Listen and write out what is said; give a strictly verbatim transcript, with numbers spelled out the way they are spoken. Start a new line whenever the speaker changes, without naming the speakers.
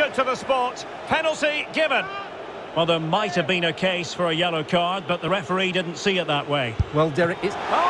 Pursuit to the spot. Penalty given.
Well, there might have been a case for a yellow card, but the referee didn't see it that way.
Well, Derek, it's...
Oh!